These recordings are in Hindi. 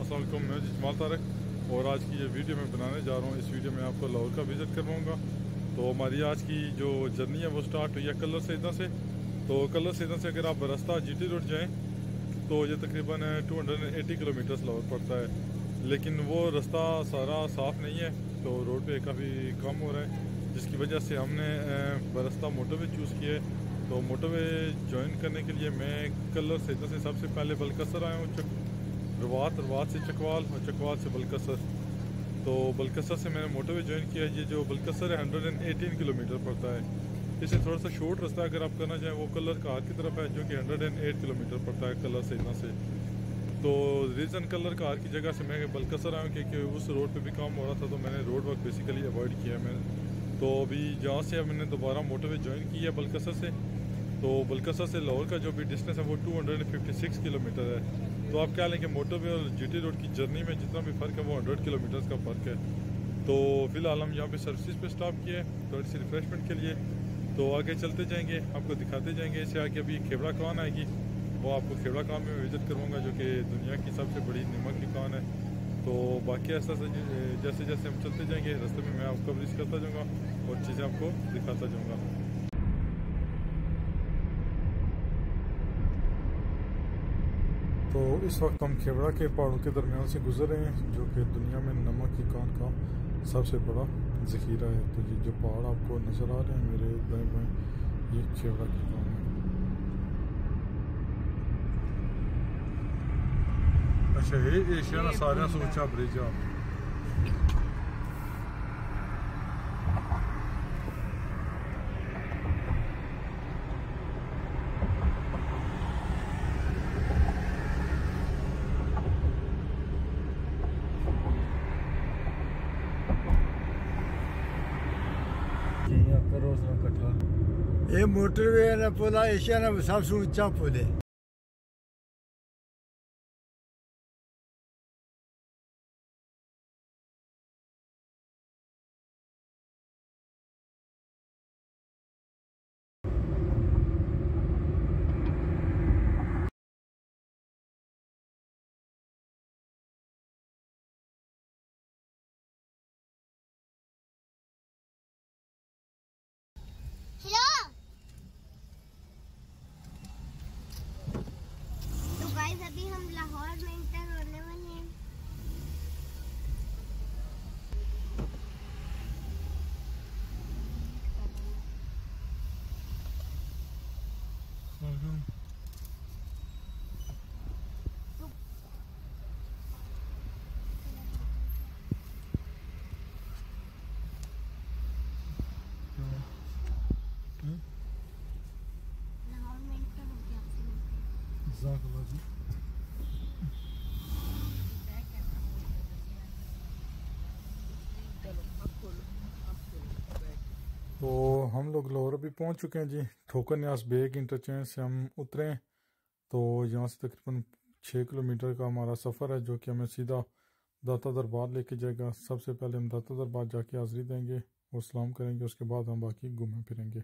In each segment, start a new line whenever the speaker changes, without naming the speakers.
अस्सलाम वालेकुम, मैं जमाल तारक और आज की ये वीडियो मैं बनाने जा रहा हूँ। इस वीडियो में आपको लाहौर का विज़िट करवाऊँगा। तो हमारी आज की जो जर्नी है वो स्टार्ट हुई है कलर सैदा से। तो कलर सैदा से अगर आप रास्ता जीटी रोड जाएँ तो ये तकरीबन 280 किलोमीटर्स लाहौर पड़ता है, लेकिन वो रास्ता सारा साफ़ नहीं है, तो रोड पे काफ़ी कम हो रहा है, जिसकी वजह से हमने रास्ता मोटरवे चूज़ किया है। तो मोटरवे ज्वाइन करने के लिए मैं कलर सैदा से सबसे पहले बलकसर आया हूँ, रवात से चकवाल और चकवाल से बलकसर। तो बलकसर से मैंने मोटरवे ज्वाइन किया है। ये जो बलकसर है 118 किलोमीटर पड़ता है। इससे थोड़ा सा शॉर्ट रास्ता अगर आप करना चाहें वो कलर कार की तरफ है, जो कि 108 किलोमीटर पड़ता है कलर से इतना से। तो रीज़न कलर कार की जगह से मैं बलकसर आया हूँ क्योंकि उस रोड पे भी काम हो रहा था, तो मैंने रोड वर्क बेसिकली अवॉइड किया मैंने। तो अभी जहाँ से मैंने दोबारा मोटरवे ज्वाइन की है बलकसर से, तो बलकसर से लाहौर का जो भी डिस्टेंस है वो 256 किलोमीटर है। तो आप क्या लें कि मोटरवे और जीटी रोड की जर्नी में जितना भी फ़र्क है वो 100 किलोमीटर्स का फ़र्क है। तो फ़िलहाल हम यहाँ पे सर्विसेज पे स्टॉप किए थोड़ी सी रिफ़्रेशमेंट के लिए। तो आगे चलते जाएंगे, आपको दिखाते जाएंगे। इससे आगे अभी खेबड़ा कान आएगी, वो आपको खेबड़ा कान में विज़िट करवाऊँगा, जो कि दुनिया की सबसे बड़ी नमक की कान है। तो बाकी ऐसा जैसे जैसे हम चलते जाएंगे रास्ते में मैं आपको कवरेज करता जाऊँगा और चीज़ें आपको दिखाता जाऊँगा। तो इस वक्त हम खेबड़ा के पहाड़ों के दरमियान से गुजर रहे हैं, जो कि दुनिया में नमक की कान का सबसे बड़ा ज़ख़ीरा है। तो ये जो पहाड़ आपको नज़र आ रहे हैं मेरे दाएं बाएं, ये खेबड़ा की कान है। अच्छा, ये एशिया का सारे से ऊंचा ब्रिज है।
ये मोटरवे ना पुल एशिया ना सबसे ऊंचा पुल है।
तो गाइस अभी हम लाहौर में इंटर होने वाले हैं। लाहौर में इंटर हो गया आपसे।
तो हम लोग लाहौर अभी पहुंच चुके हैं जी। ठोकर न्यास बेग इंटरचेंज से हम उतरे। तो यहाँ से तकरीबन 6 किलोमीटर का हमारा सफ़र है, जो कि हमें सीधा दाता दरबार लेके जाएगा। सबसे पहले हम दाता दरबार जाके हाज़री देंगे और सलाम करेंगे, उसके बाद हम बाकी घूमें फिरेंगे।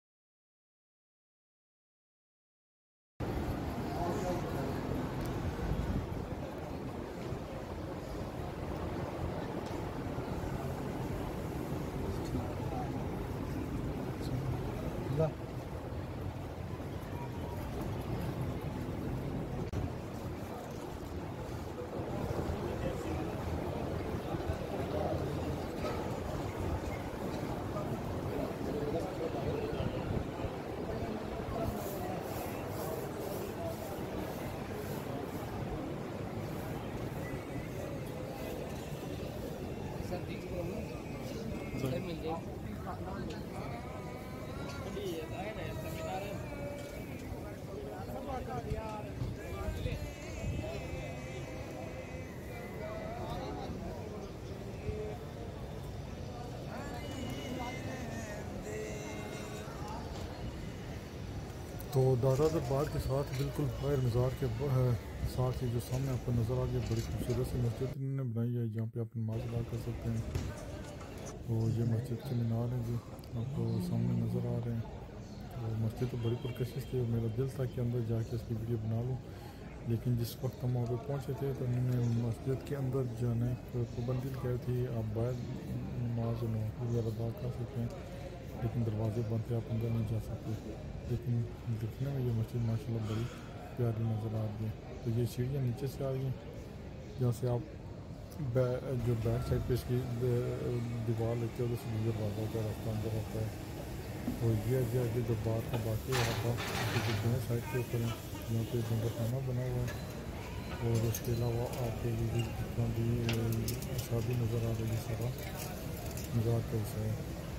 तो दादा दरबार के साथ बिल्कुल बाहर मज़ार के साथ ही जो सामने आपको नज़र आ गया, बड़ी खूबसूरत सी मस्जिद इन्होंने बनाई है, जहाँ पे आप नमाज अदा कर सकते हैं। तो ये मस्जिद के मीनार हैं जी, आपको सामने नज़र आ रहे हैं। तो मस्जिद तो बड़ी पुरकशिश थी और मेरा दिल था कि अंदर जाके इसकी वीडियो बना लूँ, लेकिन जिस वक्त हम वहाँ पे पहुँचे थे तो उन्होंने मस्जिद के अंदर जाने पर पाबंदी लगाई थी। आप बाहर नमाज वगैरह अदा कर सकते हैं, लेकिन दरवाजे बंद थे, आप अंदर नहीं जा सकते। लेकिन दिखने में ये मस्जिद माशाल्लाह बड़ी प्यारी नज़र आ रही है। तो ये सीढ़ियाँ नीचे से आ रही हैं, जहाँ से आप जो बैक साइड पे इसकी दीवार लगती है उधर से दरवाज़ा का रास्ता अंदर आता है। तो ये आगे जो बाहर का बाकी रहा था जो दोनों साइड के ऊपर हैं, यहाँ पे जंगलखाना बना हुआ है। और उसके अलावा आपके लिए जितना भी शादी नज़र आ रही है सारा मज़ाक का हिस्सा है।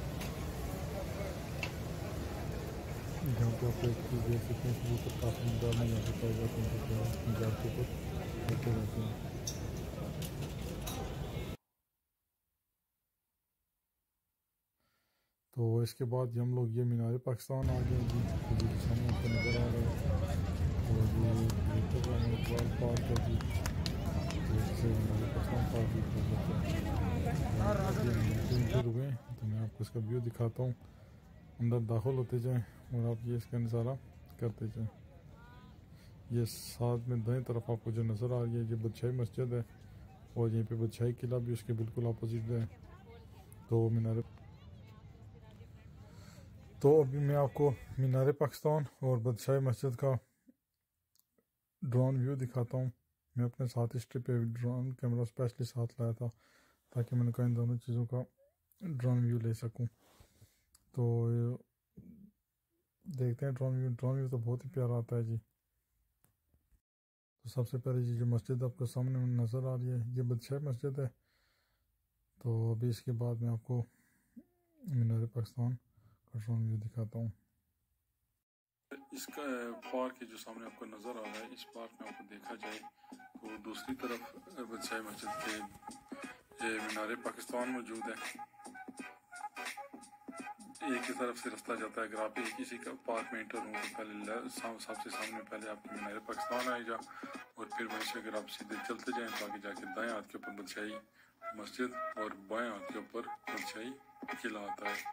यहाँ पे आप एक चीज़ देख सकते हैं, कबूतर काफ़ी मज़ा नहीं यहाँ पे पाए जाते हैं, मज़ाक के ऊपर बैठे रहते हैं। तो इसके बाद हम लोग ये मीनार पाकिस्तान आ गए जी, तो ये सामने आपको नज़र आ रहा है। और ये इकबाल पार्क है जी, तो इससे मीनार पाकिस्तान पार्क भी कर सकते हैं। हुए तो मैं आपको इसका व्यू दिखाता हूँ। अंदर दाखिल होते जाएँ और आप ये इसका नज़ारा करते जाएँ। ये साथ में दाएं तरफ आपको जो नज़र आ रही है ये बादशाही मस्जिद है, और यहीं पे बादशाही किला भी उसके बिल्कुल अपोजिट है। तो मीनार तो अभी मैं आपको मीनार पाकिस्तान और बादशाही मस्जिद का ड्रोन व्यू दिखाता हूँ। मैं अपने साथ इस ट्रिप पे ड्रोन कैमरा स्पेशली साथ लाया था ताकि मैंने कहा इन दोनों चीज़ों का ड्रोन व्यू ले सकूँ। तो देखते हैं ड्रोन व्यू तो बहुत ही प्यारा आता है जी। तो सबसे पहले ये जो मस्जिद आपको सामने नज़र आ रही है ये बादशाही मस्जिद है। तो अभी इसके बाद मैं आपको मीनार पाकिस्तान का ड्रोन व्यू दिखाता हूँ। इसका पार्क जो सामने आपको नज़र आ रहा है, इस पार्क में आपको देखा जाए तो दूसरी तरफ बादशाही मस्जिद के ये मीनार पाकिस्तान मौजूद है। एक ही तरफ से रास्ता जाता है। अगर आप किसी का पार्क में एंटर हों तो पहले सबसे सामने पहले आपको मीनार पाकिस्तान आएगा, और फिर वहीं से अगर आप सीधे चलते जाएं तो आगे जाके दाएं हाथ के ऊपर बादशाही मस्जिद और बाएं हाथ के ऊपर बादशाही किला आता है।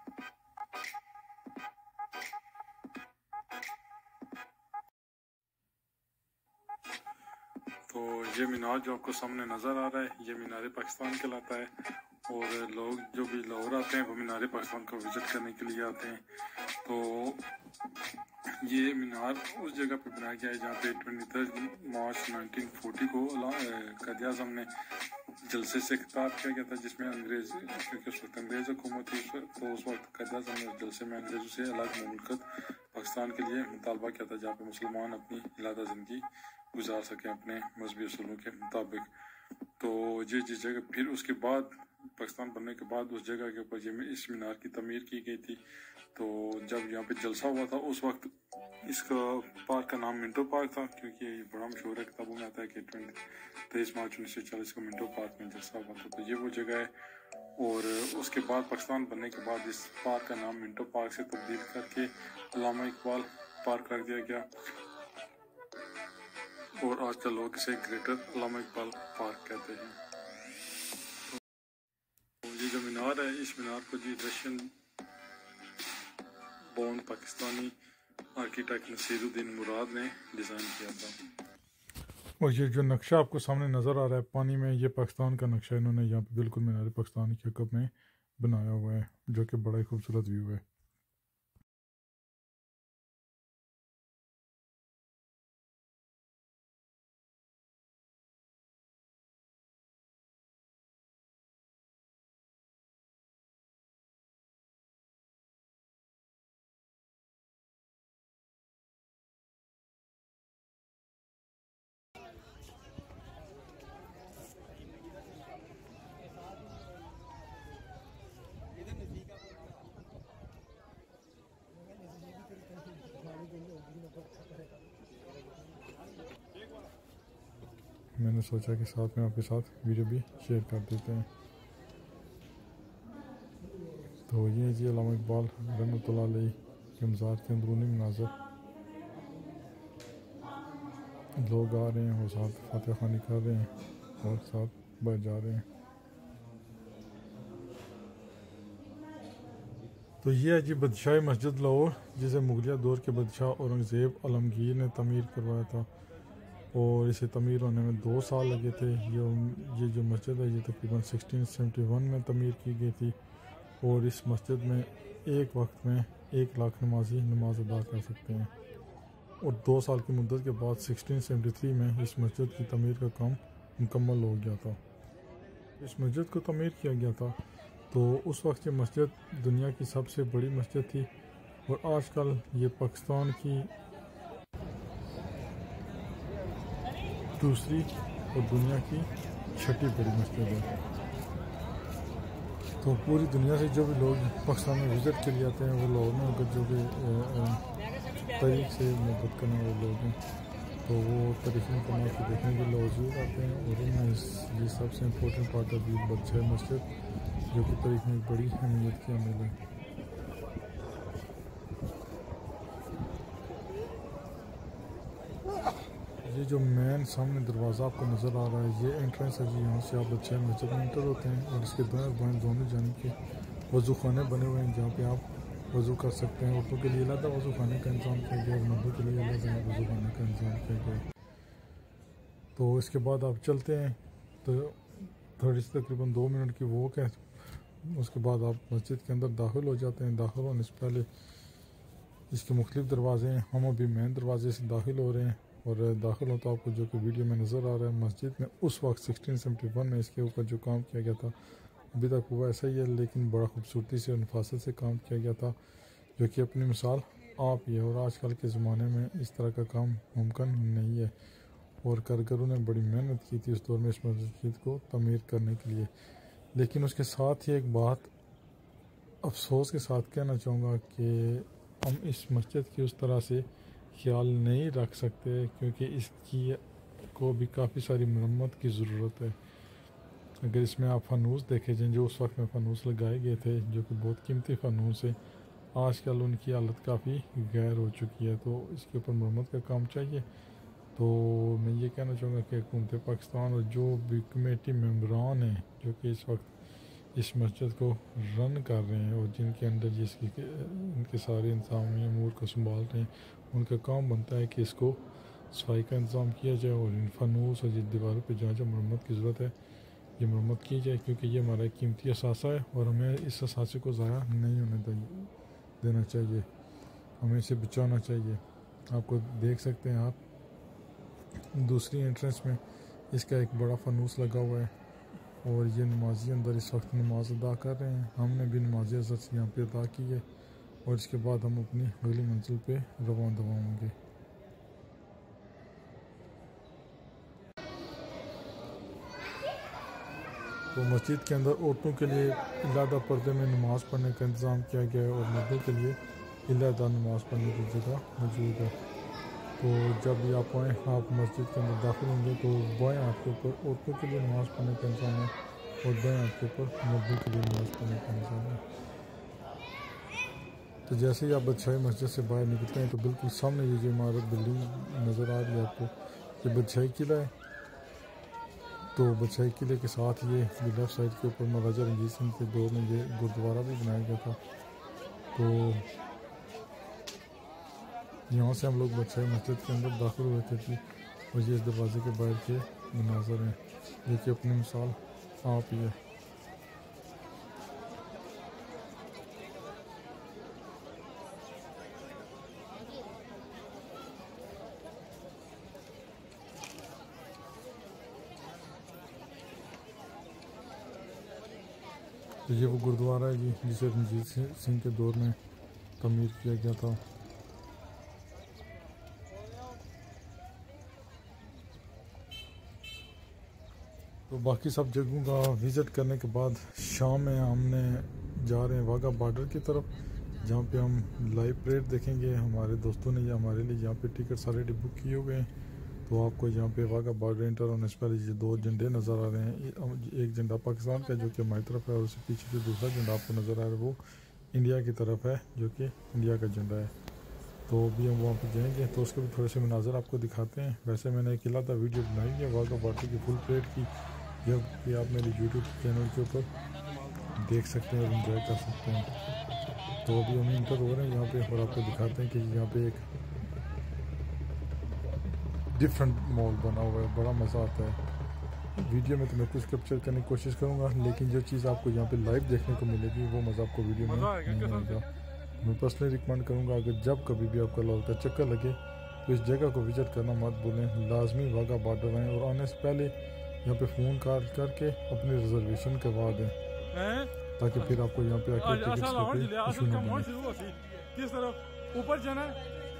तो ये मीनार जो आपको सामने नज़र आ रहा है ये मीनार पाकिस्तान कहलाता है, और लोग जो भी लाहौर आते हैं वो मीनार पाकिस्तान को विज़िट करने के लिए आते हैं। तो ये मीनार उस जगह पे बनाया गया है जहाँ पे 23 मार्च 1940 को कायद आज़म ने जलसे से खिताब किया गया था, जिसमें अंग्रेज़, क्योंकि उस वक्त अंग्रेज़ हुकूमत थी तो उस वक्त कायद आज़म ने उस जलसे में अंग्रेज़ों से अलग मुमलकत पाकिस्तान के लिए मुतालबा किया था, जहाँ पे मुसलमान अपनी इलादा ज़िंदगी गुजार सकें अपने मजहबी उसूलों के मुताबिक। तो ये जिस जगह फिर उसके बाद पाकिस्तान बनने के बाद उस जगह के ऊपर इस मीनार की तमीर की गई थी। तो जब यहाँ पे जलसा हुआ था उस वक्त इसका पार्क का नाम मिंटो पार्क था, क्योंकि ये बड़ा मशहूर है, किताबों में आता है कि 23 मार्च 1940 को मिंटो पार्क में जलसा हुआ था। तो ये वो जगह है। और उसके बाद पाकिस्तान बनने के बाद इस पार्क का नाम मिंटो पार्क से तब्दील करके अल्लामा इकबाल पार्क रख दिया गया, और आजकल लोग इसे ग्रेटर अल्लामा इकबाल पार्क कहते हैं। तो ये जो मीनार है इस मीनार को जी Russian born Pakistani architect Naseeruddin Murad ने डिज़ाइन किया था। और ये जो नक्शा आपको सामने नज़र आ रहा है पानी में, ये पाकिस्तान का नक्शा इन्होंने यहाँ पे बिल्कुल मीनार पाकिस्तान के हक़ में बनाया हुआ है, जो कि बड़ा ही खूबसूरत व्यू है। मैंने सोचा कि साथ में आपके साथ वीडियो भी शेयर कर देते हैं। तो ये जी अल्लामा इकबाल रहमतुल्लाह अलैह के मज़ार के अंदरूनी मनाज़र, लोग आ रहे हैं और साथ फातिहा ख़वानी कर रहे हैं और साथ बढ़ जा रहे हैं। तो ये है जी बादशाही मस्जिद लाहौर, जिसे मुगलिया दौर के बादशाह औरंगज़ेब आलमगीर ने तमीर करवाया था। और इसे तमीर होने में 2 साल लगे थे। ये जो मस्जिद है ये तकरीबन 1671 में तमीर की गई थी और इस मस्जिद में एक वक्त में 1 लाख नमाजी नमाज अदा कर सकते हैं। और 2 साल की मुद्दत के बाद 1673 में इस मस्जिद की तमीर का काम मुकम्मल हो गया था। इस मस्जिद को तमीर किया गया था तो उस वक्त ये मस्जिद दुनिया की सबसे बड़ी मस्जिद थी और आजकल ये पाकिस्तान की दूसरी और दुनिया की 6ठी बड़ी मस्जिद है। तो पूरी दुनिया से जो भी लोग पाकिस्तान में विज़िट के लिए आते हैं वो लोग ना अगर जो भी तारीख से मोहब्बत करने वाले लोग हैं तो वो तारीख़ी मकामात को देखने के लिए ज़रूर आते हैं। और उनमें ये सबसे इम्पोर्टेंट पार्ट है बदशाही मस्जिद जो कि तारीख में एक बड़ी अहमियत की हामिल है। ये जो मेन सामने दरवाज़ा आपको नज़र आ रहा है ये एंट्रेंस है जी। यहाँ से आप बदशाही मस्जिद में एंटर होते हैं और इसके बाएं दोनों जानिब के वज़ू खाने बने हुए हैं जहाँ पे आप वज़ू कर सकते हैं। औरतों के लिए अलग वज़ू खाने का इंतज़ाम किया गया और मर्दों के लिए अलग वज़ू खाने का इंतज़ाम किया गया। तो इसके बाद आप चलते हैं तो थोड़ी सी तकरीबन 2 मिनट की वॉक है। उसके बाद आप मस्जिद के अंदर दाखिल हो जाते हैं। दाखिल होने से पहले इसके मुख्तलिफ दरवाजे हैं। हम अभी मेन दरवाजे से दाखिल हो रहे हैं और दाखिल हो तो आपको जो कि वीडियो में नज़र आ रहा है मस्जिद में उस वक्त 1671 में इसके ऊपर जो काम किया गया था अभी तक वो ऐसा ही है लेकिन बड़ा खूबसूरती से और नफासत से काम किया गया था जो कि अपनी मिसाल आप ही है। और आजकल के ज़माने में इस तरह का काम मुमकिन नहीं है और कारीगरों ने बड़ी मेहनत की थी उस दौर में इस मस्जिद को तमीर करने के लिए। लेकिन उसके साथ ही एक बात अफसोस के साथ कहना चाहूँगा कि हम इस मस्जिद की उस तरह से ख्याल नहीं रख सकते क्योंकि इसकी को भी काफ़ी सारी मरम्मत की ज़रूरत है। अगर इसमें आप फ़ानूस देखे जाएँ जो उस वक्त में फ़ानूस लगाए गए थे जो कि बहुत कीमती फ़ानूस है आजकल उनकी हालत काफ़ी गैर हो चुकी है तो इसके ऊपर मरम्मत का काम चाहिए। तो मैं ये कहना चाहूँगा कि हुकूमत पाकिस्तान और जो भी कमेटी मेंबरान हैं जो कि इस वक्त इस मस्जिद को रन कर रहे हैं और जिनके अंडर जिसकी इनके सारे इंतज़ामी अमूर को संभाल रहे हैं उनका काम बनता है कि इसको सफाई का इंतज़ाम किया जाए और इन फ़ानूस और जिन दीवारों पर जहाँ जहाँ मरम्मत की ज़रूरत है ये मरम्मत की जाए क्योंकि ये हमारा एक कीमती असासा है और हमें इस असासे को ज़ाया नहीं होने देना चाहिए। हमें इसे बचाना चाहिए। आपको देख सकते हैं आप दूसरी एंट्रेंस में इसका एक बड़ा फ़ानूस लगा हुआ है और ये नमाजी अंदर इस वक्त नमाज अदा कर रहे हैं। हमने भी नमाज अज़र से यहाँ पे अदा की है और इसके बाद हम अपनी अगली मंजिल पे रवाना होंगे। तो मस्जिद के अंदर औरतों के लिए इलादा पर्दे में नमाज़ पढ़ने का इंतज़ाम किया गया है और मर्दों के लिए इलादा नमाज़ पढ़ने की जगह मौजूद है। तो जब भी आप आएँ आप मस्जिद के अंदर दाखिल होंगे तो बाएं हाथ के ऊपर औरतों के लिए नमाज़ पढ़ने का इंतज़ाम है और दाएं हाथ के ऊपर मर्दों के लिए नमाज़ पढ़ने का इंतज़ाम है। तो जैसे ही आप बदशाही मस्जिद से बाहर निकलते हैं तो बिल्कुल सामने ये जो इमारत बिल्डिंग नज़र आ रही है आपको ये बदशाही किला है। तो बदशाही किले के साथ ये लेफ़्ट साइड के ऊपर महाराजा रंजीत सिंह के दौर में ये गुरुद्वारा भी बनाया गया था। तो यहाँ से हम लोग बदशाही मस्जिद के अंदर दाखिल हुए थे कि और ये इस दरवाजे के बाहर के मनाज़र हैं जो कि अपनी मिसाल आप ही है। तो ये वो गुरुद्वारा है जी जिसे रंजीत सिंह के दौर में तमीर किया गया था। तो बाकी सब जगहों का विज़िट करने के बाद शाम में हमने जा रहे हैं वाघा बॉर्डर की तरफ जहाँ पे हम लाइव परेड देखेंगे। हमारे दोस्तों ने या हमारे लिए यहाँ पे टिकट सारे बुक किए हुए हैं। तो आपको यहाँ पे वाघा बॉर्डर इंटर होने से पहले ये 2 झंडे नज़र आ रहे हैं। एक झंडा पाकिस्तान का जो कि हमारी तरफ है और उसके पीछे जो दूसरा झंडा आपको नज़र आ रहा है वो इंडिया की तरफ है जो कि इंडिया का झंडा है। तो अभी हम वहाँ पर जाएंगे तो उसके भी थोड़े से मनाज़र आपको दिखाते हैं। वैसे मैंने एक इलादा वीडियो बनाई है वाघा बॉर्डर की फुल परेड की जो कि आप मेरे यूट्यूब चैनल के ऊपर देख सकते हैं और इन्जॉय कर सकते हैं। तो अभी हम इंटर हो रहे हैं यहाँ पे और आपको दिखाते हैं कि यहाँ पे एक डिफरेंट माहौल बना हुआ है, बड़ा मज़ा आता है। वीडियो में तो मैं कुछ कैप्चर करने की कोशिश करूँगा, लेकिन जो चीज़ आपको यहाँ पे लाइव देखने को मिलेगी वो मज़ा आपको वीडियो में नहीं आएगा। मैं पर्सनली रिकमेंड करूँगा, अगर जब कभी भी आपका लाहौर का चक्कर लगे तो इस जगह को विजिट करना मत भूलें। लाजमी वाघा बॉर्डर आएँ और आने से पहले यहाँ पे फ़ोन कॉल करके अपनी रिजर्वेशन करवा दें, ताकि फिर आपको यहाँ पे आके टिकट्स का कोई इशू ना बने।
किस तरफ ऊपर जाना है?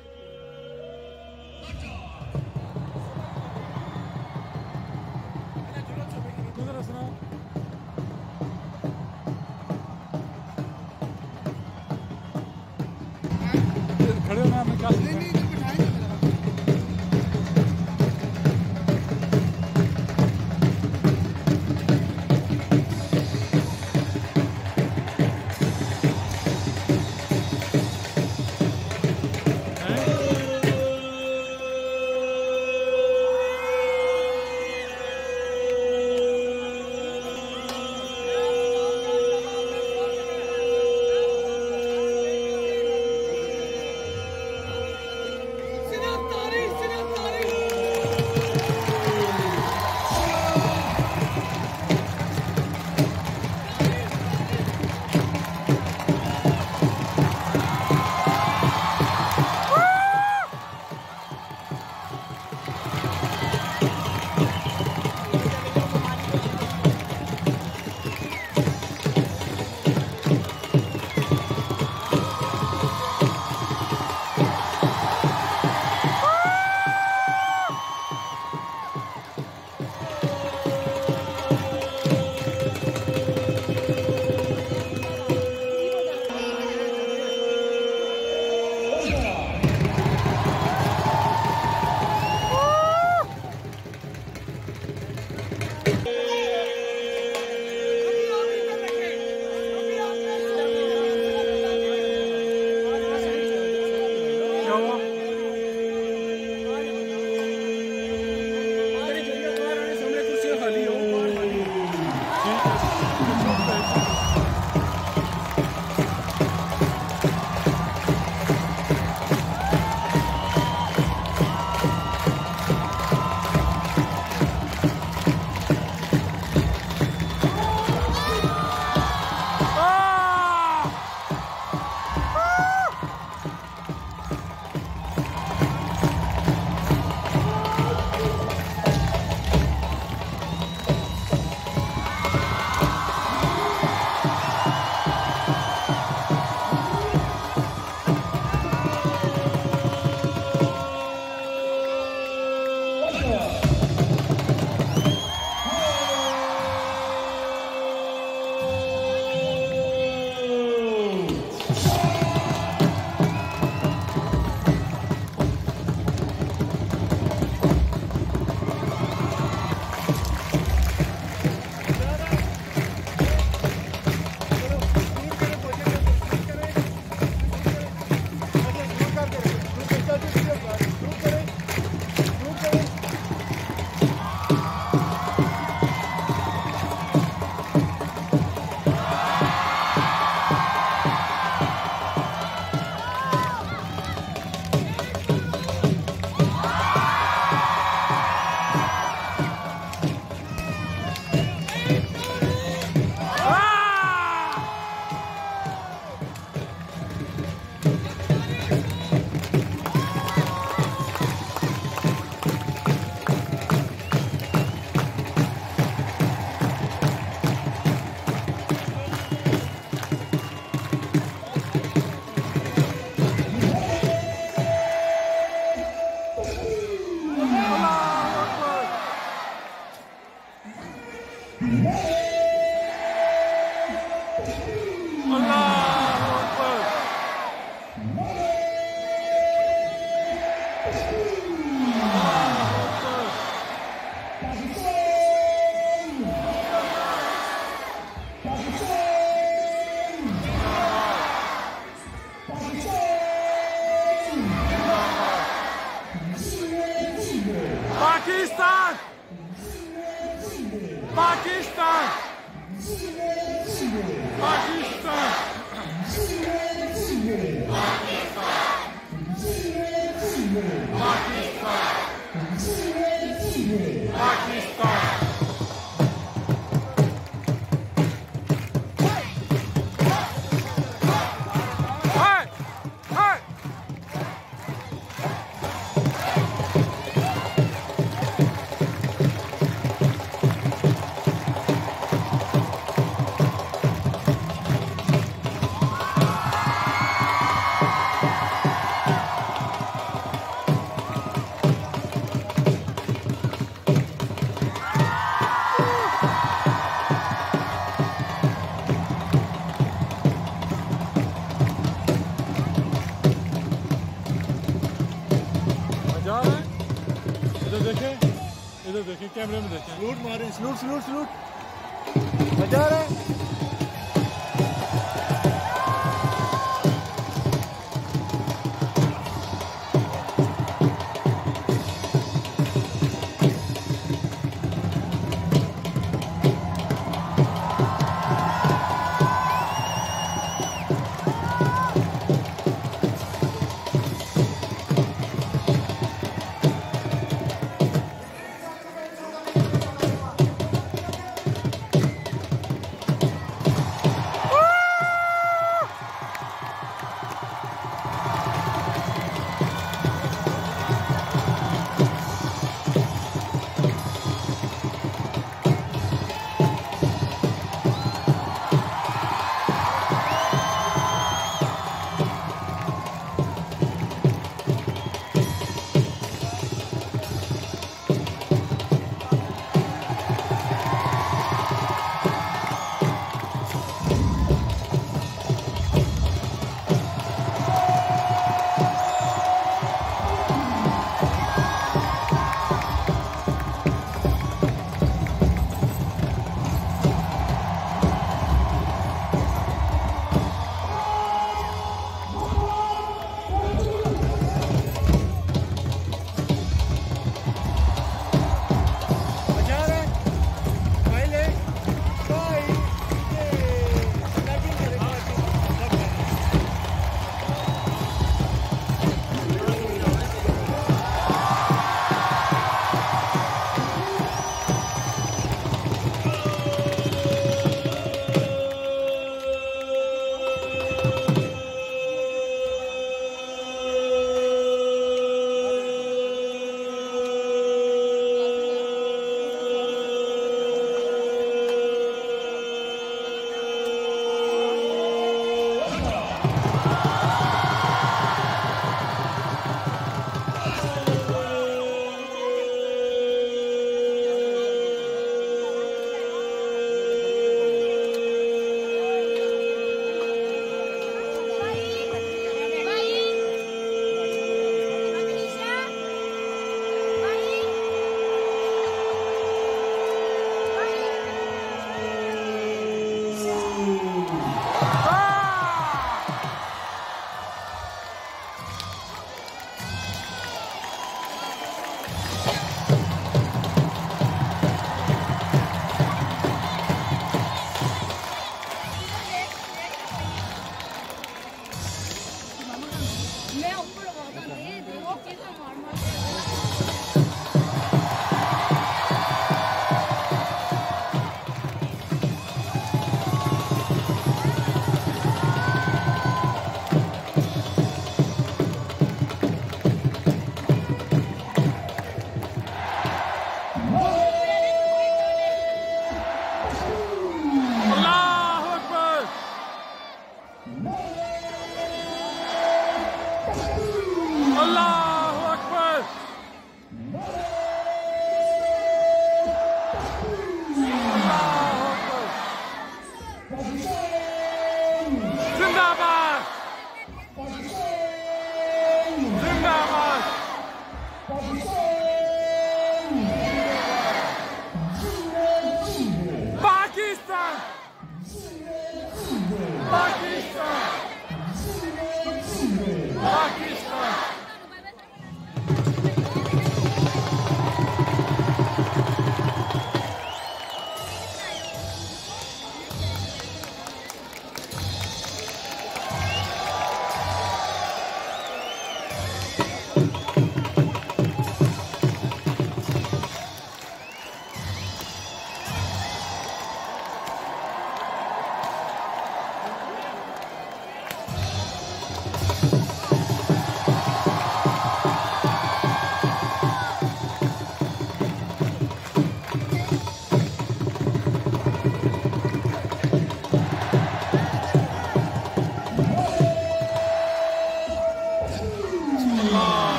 खड़े होना हमें क्या Pakistan Pakistan Pakistan Pakistan Pakistan. Hey! Hey! मजा आ रहा है? इधर देखें कैमरे में देखें।
सलूट मारे, सलूट सलूट सलूट। मजा आ रहा है।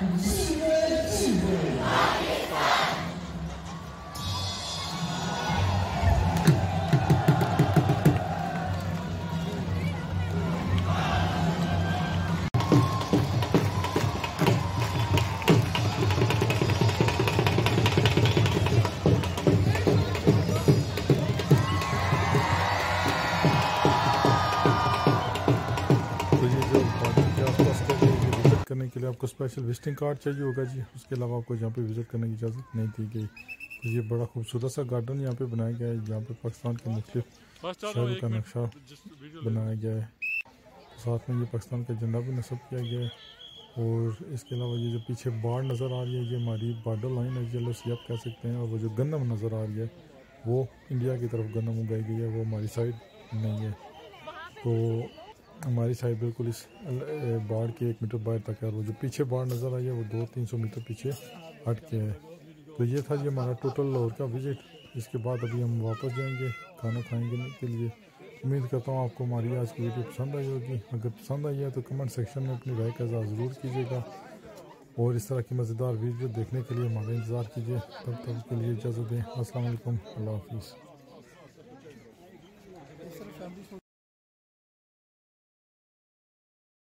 करने के लिए आपको स्पेशल विजिटिंग कार्ड चाहिए होगा जी। उसके अलावा आपको यहाँ पे विज़िट करने की इजाज़त नहीं दी गई। तो ये बड़ा खूबसूरत सा गार्डन यहाँ पे बनाया गया है। यहाँ पे पाकिस्तान के मुख्तलिफ शहरों का नक्शा बनाया गया है। तो साथ में ये पाकिस्तान का झंडा भी नस्ब किया गया है। और इसके अलावा ये जो पीछे बाढ़ नज़र आ रही है, ये हमारी बॉर्डर लाइन है, येलो सी आप कह सकते हैं। और वो जो गन्नम नज़र आ रही है वो इंडिया की तरफ गन्नम उगाई गई है, वो हमारी साइड नहीं है। तो हमारी साइड बिल्कुल इस बाढ़ के 1 मीटर बाहर तक है। और वो जो पीछे बाढ़ नज़र आई है वो 200-300 मीटर पीछे हट के है। तो ये था जी हमारा टोटल लाहौर का विज़िट। इसके बाद अभी हम वापस जाएंगे खाना खाएंगे के लिए। उम्मीद करता हूँ आपको हमारी आज की वीडियो पसंद आई होगी। अगर पसंद आई है तो कमेंट सेक्शन में अपनी राय का इज़हार ज़रूर कीजिएगा। और इस तरह की मज़ेदार वीडियो देखने के लिए हमारा इंतज़ार कीजिए। तब तक के लिए इजाज़त दें। अस्सलाम वालेकुम, अल्लाह हाफिज़।